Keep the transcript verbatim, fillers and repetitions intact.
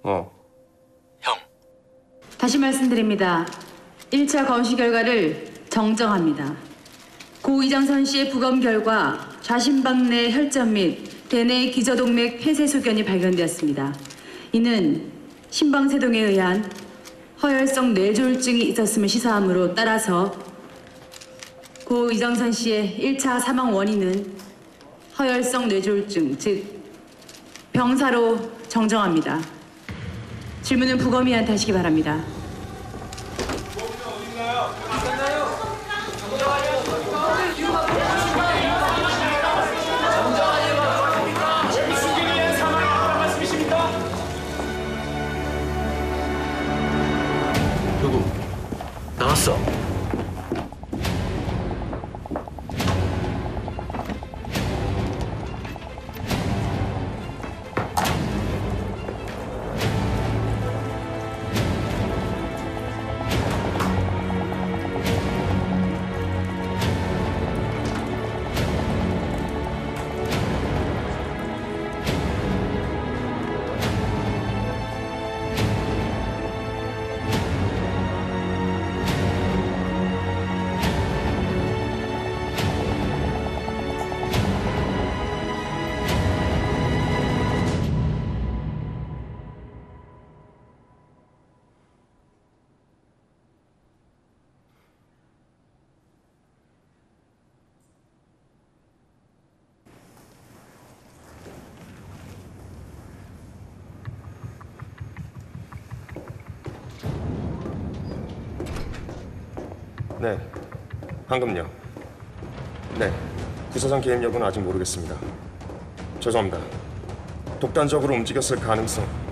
어. 형. 다시 말씀드립니다. 일 차 검시 결과를 정정합니다. 고 이정선 씨의 부검 결과 좌심박 내 혈전 및 대뇌 기저동맥 폐쇄 소견이 발견되었습니다. 이는 심방세동에 의한 허혈성 뇌졸중이 있었음을 시사하므로 따라서 고 이정선 씨의 일 차 사망 원인은 허혈성 뇌졸중, 즉 병사로 정정합니다. 질문은 부검의한테 하시기 바랍니다. 누구? 나왔어. 네, 방금요. 네, 부사장 개입 여부는 아직 모르겠습니다. 죄송합니다. 독단적으로 움직였을 가능성